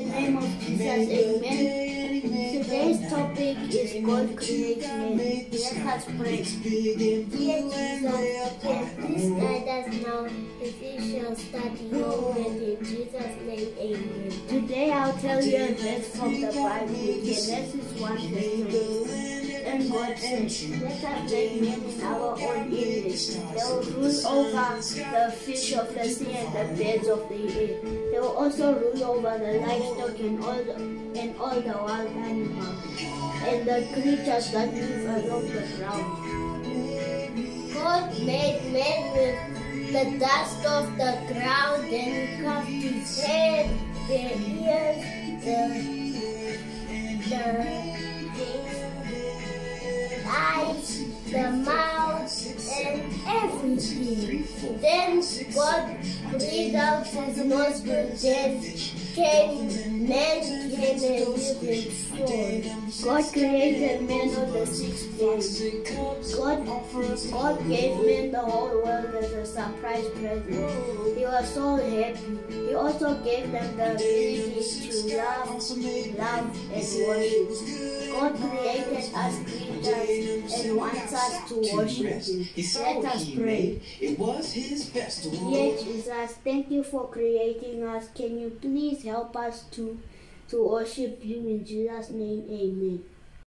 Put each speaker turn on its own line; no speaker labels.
In the name of Jesus, amen. Today's topic is God creates man. Let us pray. Dear Jesus, please guide us now as we shall study your word in Jesus' name, amen. Today I'll tell you a verse from the Bible. Genesis 1:20. And God said, let us make man in our own image. They will rule over the fish of the sea and the birds of the air. They will also rule over the livestock and all the wild animals and the creatures that move along the ground. God made man with the dust of the ground, and he carved his head, the ears, the eyes, the mouth, and everything. Then God breathed out his nostrils, then man came and lived in soul. God created man on the sixth day. God gave man the whole world as a surprise present. He was so happy. He also gave them the ability to love, and worship. God created us creatures and wants us to worship Him. Let us pray. Dear Jesus, thank you for creating us. Can you please help us to worship you in Jesus' name? Amen.